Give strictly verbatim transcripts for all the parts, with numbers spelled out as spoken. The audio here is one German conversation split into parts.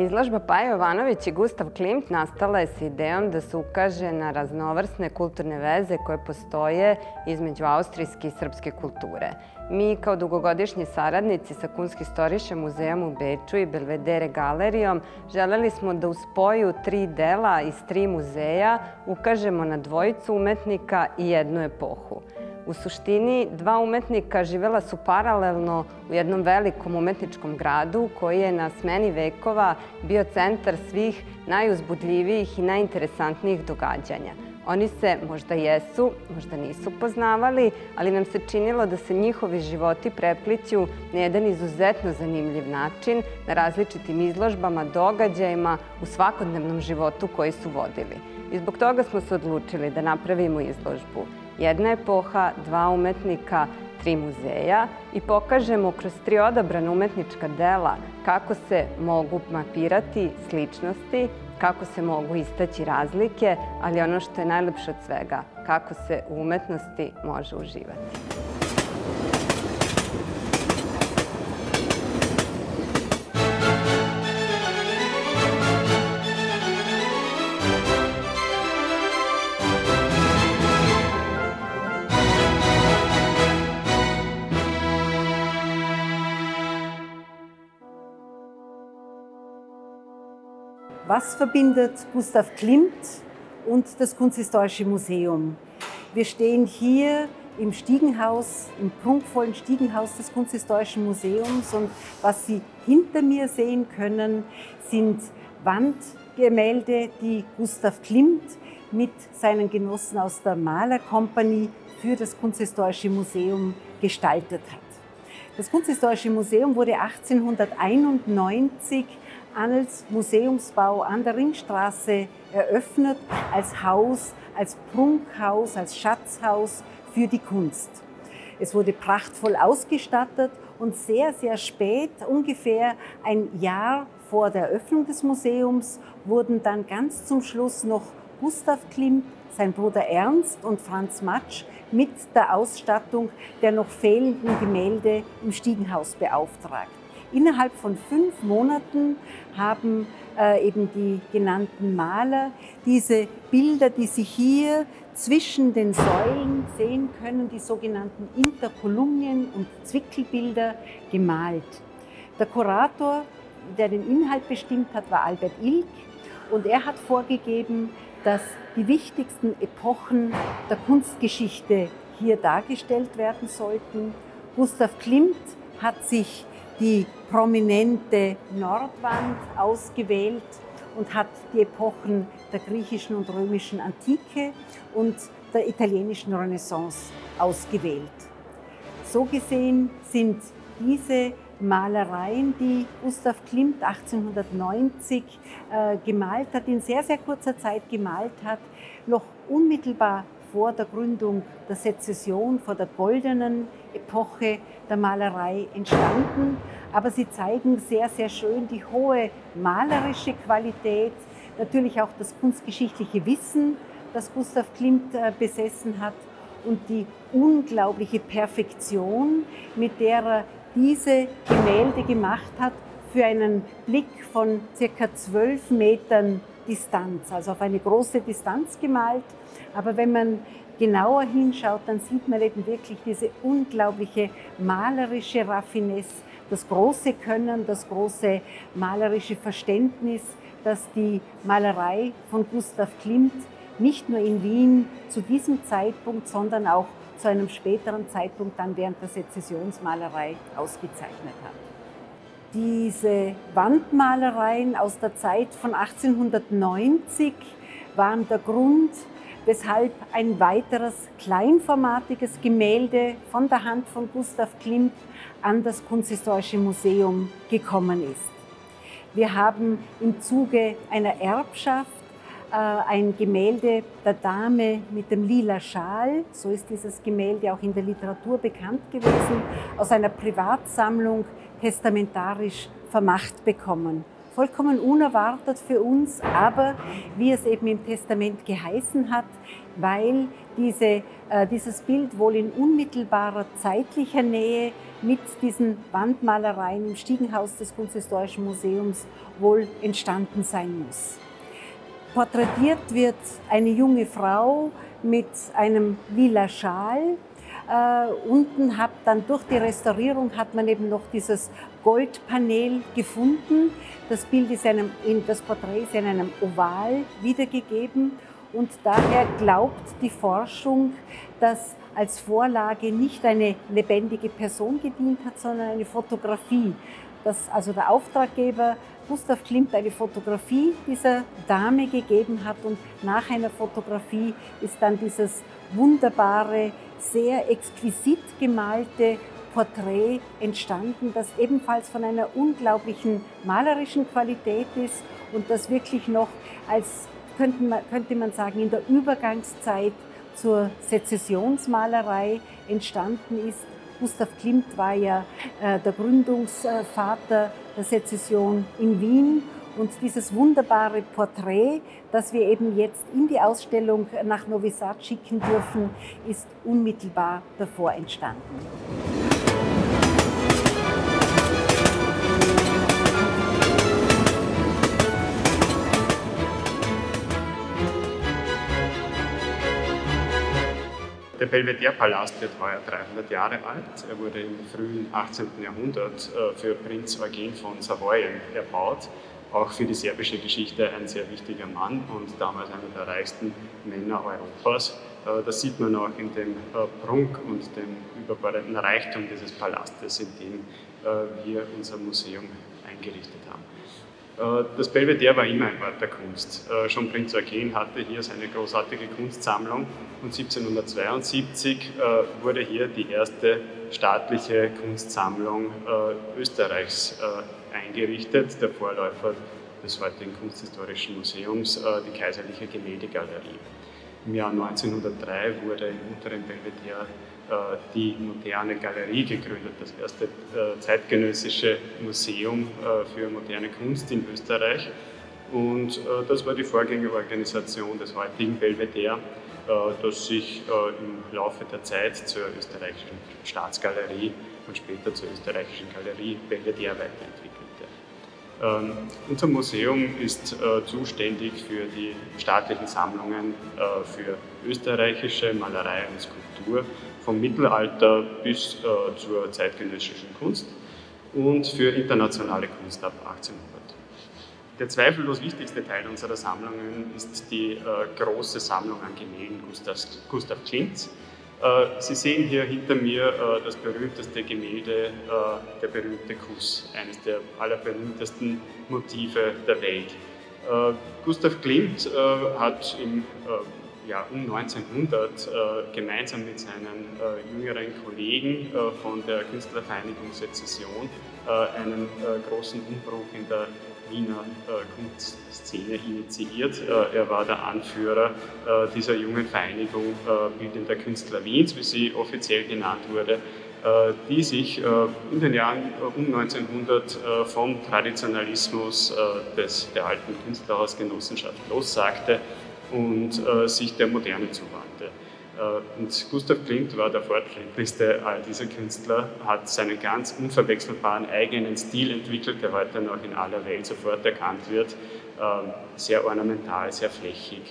Izložba Paja Jovanović i Gustav Klimt nastala je s idejom da se ukaže na raznovrsne kulturne veze koje postoje između austrijske i srpske kulture. Mi kao dugogodišnji saradnici sa Kunstkhistorische muzejom u Beču i Belvedere galerijom želeli smo da u spoju tri dela iz tri muzeja ukažemo na dvojicu umetnika i jednu epohu. U suštini, dva umetnika živela su paralelno u jednom velikom umetničkom gradu koji je na smeni vekova bio centar svih najuzbudljivijih i najinteresantnijih događanja. Oni se možda jesu, možda nisu poznavali, ali nam se činilo da se njihovi životi prepliću na jedan izuzetno zanimljiv način, na različitim izložbama, događajima u svakodnevnom životu koji su vodili. I zbog toga smo se odlučili da napravimo izložbu Jedna epoha, dva umetnika, tri muzeja i pokažemo kroz tri odabrana umetnička dela kako se mogu mapirati sličnosti, kako se mogu istaći razlike, ali ono što je najlepše od svega, kako se u umetnosti može uživati. Was verbindet Gustav Klimt und das Kunsthistorische Museum? Wir stehen hier im Stiegenhaus, im prunkvollen Stiegenhaus des Kunsthistorischen Museums, und was Sie hinter mir sehen können, sind Wandgemälde, die Gustav Klimt mit seinen Genossen aus der Malerkompanie für das Kunsthistorische Museum gestaltet hat. Das Kunsthistorische Museum wurde achtzehnhunderteinundneunzig als Museumsbau an der Ringstraße eröffnet, als Haus, als Prunkhaus, als Schatzhaus für die Kunst. Es wurde prachtvoll ausgestattet und sehr, sehr spät, ungefähr ein Jahr vor der Eröffnung des Museums, wurden dann ganz zum Schluss noch Gustav Klimt, sein Bruder Ernst und Franz Matsch mit der Ausstattung der noch fehlenden Gemälde im Stiegenhaus beauftragt. Innerhalb von fünf Monaten haben äh, eben die genannten Maler diese Bilder, die Sie hier zwischen den Säulen sehen können, die sogenannten Interkolumnien- und Zwickelbilder, gemalt. Der Kurator, der den Inhalt bestimmt hat, war Albert Ilg, und er hat vorgegeben, dass die wichtigsten Epochen der Kunstgeschichte hier dargestellt werden sollten. Gustav Klimt hat sich die prominente Nordwand ausgewählt und hat die Epochen der griechischen und römischen Antike und der italienischen Renaissance ausgewählt. So gesehen sind diese Malereien, die Gustav Klimt achtzehnhundertneunzig äh, gemalt hat, in sehr, sehr kurzer Zeit gemalt hat, noch unmittelbar vor der Gründung der Sezession, vor der goldenen Epoche der Malerei entstanden. Aber sie zeigen sehr, sehr schön die hohe malerische Qualität, natürlich auch das kunstgeschichtliche Wissen, das Gustav Klimt besessen hat, und die unglaubliche Perfektion, mit der er diese Gemälde gemacht hat, für einen Blick von circa zwölf Metern Distanz, also auf eine große Distanz gemalt. Aber wenn man genauer hinschaut, dann sieht man eben wirklich diese unglaubliche malerische Raffinesse, das große Können, das große malerische Verständnis, das die Malerei von Gustav Klimt nicht nur in Wien zu diesem Zeitpunkt, sondern auch zu einem späteren Zeitpunkt dann während der Sezessionsmalerei ausgezeichnet hat. Diese Wandmalereien aus der Zeit von achtzehnhundertneunzig waren der Grund, weshalb ein weiteres kleinformatiges Gemälde von der Hand von Gustav Klimt an das Kunsthistorische Museum gekommen ist. Wir haben im Zuge einer Erbschaft äh, ein Gemälde der Dame mit dem lila Schal, so ist dieses Gemälde auch in der Literatur bekannt gewesen, aus einer Privatsammlung testamentarisch vermacht bekommen. Vollkommen unerwartet für uns, aber wie es eben im Testament geheißen hat, weil diese, äh, dieses Bild wohl in unmittelbarer zeitlicher Nähe mit diesen Wandmalereien im Stiegenhaus des Kunsthistorischen Museums wohl entstanden sein muss. Porträtiert wird eine junge Frau mit einem lila Schal. Äh, unten hat dann durch die Restaurierung hat man eben noch dieses Goldpanel gefunden. Das Bild ist einem, das Porträt ist in einem Oval wiedergegeben und daher glaubt die Forschung, dass als Vorlage nicht eine lebendige Person gedient hat, sondern eine Fotografie. Dass also der Auftraggeber Gustav Klimt eine Fotografie dieser Dame gegeben hat und nach einer Fotografie ist dann dieses wunderbare, sehr exquisit gemalte Porträt entstanden, das ebenfalls von einer unglaublichen malerischen Qualität ist und das wirklich noch als, könnte man, könnte man sagen, in der Übergangszeit zur Sezessionsmalerei entstanden ist. Gustav Klimt war ja äh, der Gründungsvater der Sezession in Wien und dieses wunderbare Porträt, das wir eben jetzt in die Ausstellung nach Novi Sad schicken dürfen, ist unmittelbar davor entstanden. Der Belvedere-Palast wird heuer dreihundert Jahre alt. Er wurde im frühen achtzehnten Jahrhundert für Prinz Eugen von Savoyen erbaut. Auch für die serbische Geschichte ein sehr wichtiger Mann und damals einer der reichsten Männer Europas. Das sieht man auch in dem Prunk und dem überbordenden Reichtum dieses Palastes, in dem wir unser Museum eingerichtet haben. Das Belvedere war immer ein Ort der Kunst. Schon Prinz Eugen hatte hier seine großartige Kunstsammlung und siebzehnhundertzweiundsiebzig wurde hier die erste staatliche Kunstsammlung Österreichs eingerichtet, der Vorläufer des heutigen Kunsthistorischen Museums, die Kaiserliche Gemäldegalerie. Im Jahr neunzehnhundertdrei wurde im unteren Belvedere die moderne Galerie gegründet, das erste zeitgenössische Museum für moderne Kunst in Österreich. Und das war die Vorgängerorganisation des heutigen Belvedere, das sich im Laufe der Zeit zur österreichischen Staatsgalerie und später zur österreichischen Galerie Belvedere weiterentwickelte. Ähm, unser Museum ist äh, zuständig für die staatlichen Sammlungen äh, für österreichische Malerei und Skulptur vom Mittelalter bis äh, zur zeitgenössischen Kunst und für internationale Kunst ab achtzehnhundert. Der zweifellos wichtigste Teil unserer Sammlungen ist die äh, große Sammlung an Gemälden Gustavs, Gustav Klimts. Sie sehen hier hinter mir das berühmteste Gemälde, der berühmte Kuss, eines der allerberühmtesten Motive der Welt. Gustav Klimt hat im Jahr um neunzehnhundert gemeinsam mit seinen jüngeren Kollegen von der Künstlervereinigung Sezession einen großen Umbruch in der Wiener äh, Kunstszene initiiert. Äh, er war der Anführer äh, dieser jungen Vereinigung äh, Bildender Künstler Wiens, wie sie offiziell genannt wurde, äh, die sich äh, in den Jahren äh, um neunzehnhundert äh, vom Traditionalismus äh, des, der alten Künstlerhausgenossenschaft lossagte und äh, sich der Moderne zuwandte. Und Gustav Klimt war der fortschrittlichste all dieser Künstler, hat seinen ganz unverwechselbaren eigenen Stil entwickelt, der heute noch in aller Welt sofort erkannt wird. Sehr ornamental, sehr flächig,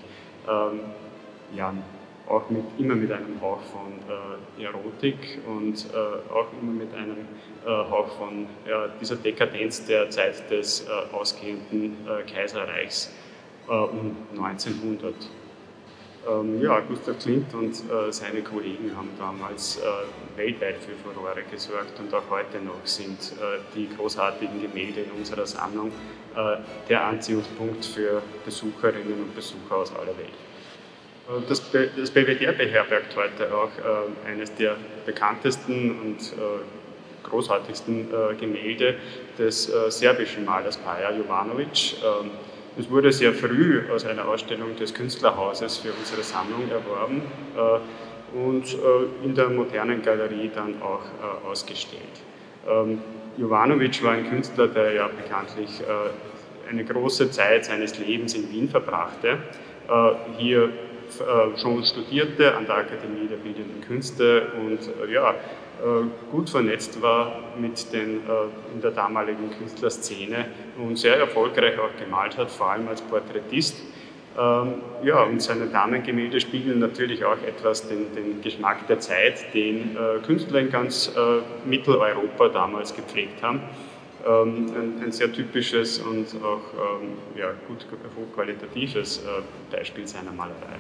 ja, auch mit, immer mit einem Hauch von äh, Erotik und äh, auch immer mit einem äh, Hauch von ja, dieser Dekadenz der Zeit des äh, ausgehenden äh, Kaiserreichs äh, um neunzehnhundert. Ähm, ja, Gustav Klimt und äh, seine Kollegen haben damals äh, weltweit für Furore gesorgt und auch heute noch sind äh, die großartigen Gemälde in unserer Sammlung äh, der Anziehungspunkt für Besucherinnen und Besucher aus aller Welt. Das, Be das Belvedere beherbergt heute auch äh, eines der bekanntesten und äh, großartigsten äh, Gemälde des äh, serbischen Malers Paja Jovanović. Ähm, Es wurde sehr früh aus einer Ausstellung des Künstlerhauses für unsere Sammlung erworben äh, und äh, in der modernen Galerie dann auch äh, ausgestellt. Ähm, Jovanović war ein Künstler, der ja bekanntlich äh, eine große Zeit seines Lebens in Wien verbrachte, äh, hier schon studierte an der Akademie der Bildenden Künste und ja, gut vernetzt war mit den in der damaligen Künstlerszene und sehr erfolgreich auch gemalt hat, vor allem als Porträtist. Ja, und seine Damengemälde spiegeln natürlich auch etwas den, den Geschmack der Zeit, den Künstler in ganz Mitteleuropa damals gepflegt haben. Ein, ein sehr typisches und auch ja, gut hochqualitatives Beispiel seiner Malerei.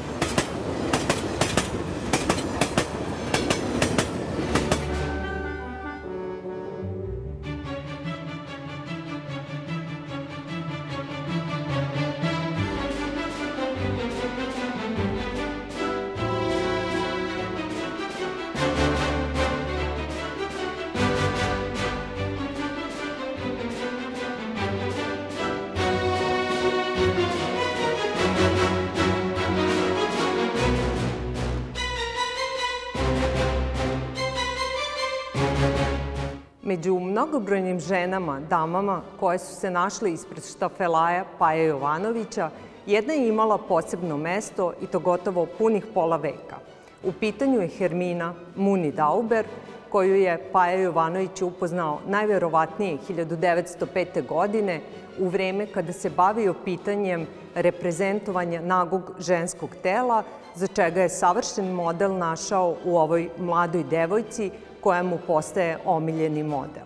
Među mnogobrojnim ženama, damama koje su se našle ispred štafelaja Paje Jovanovića, jedna je imala posebno mesto i to gotovo punih pola veka. U pitanju je Hermina Muni Dauber, koju je Paja Jovanović upoznao najverovatnije hiljadu devetsto pete. godine u vreme kada se bavio pitanjem reprezentovanja nagog ženskog tela, za čega je savršen model našao u ovoj mladoj devojci koja mu postaje omiljeni model.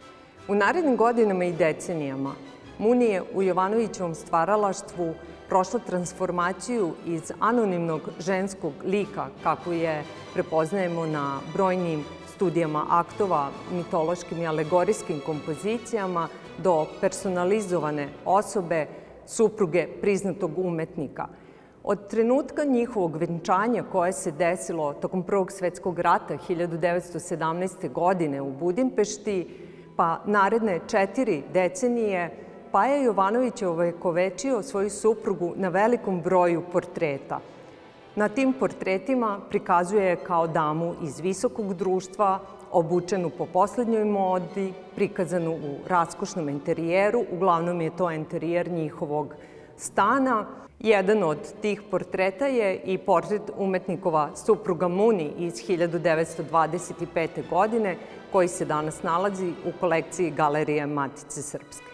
U narednim godinama i decenijama Muni je u Jovanovićevom stvaralaštvu prošla transformaciju iz anonimnog ženskog lika, kako je prepoznajemo na brojnim studijama aktova, mitološkim i alegorijskim kompozicijama, do personalizovane osobe, supruge priznatog umetnika. Od trenutka njihovog venčanja koje se desilo tokom Prvog svetskog rata hiljadu devetsto sedamnaeste. godine u Budimpešti, pa naredne četiri decenije, Paja Jovanović je ovekovečio svoju suprugu na velikom broju portreta. Na tim portretima prikazuje je kao damu iz visokog društva, obučenu po poslednjoj modi, prikazanu u raskošnom interijeru, uglavnom je to interijer njihovog stana. Jedan od tih portreta je i portret umetnikova supruga Muni iz hiljadu devetsto dvadeset pete. godine, koji se danas nalazi u kolekciji Galerije Matice Srpske.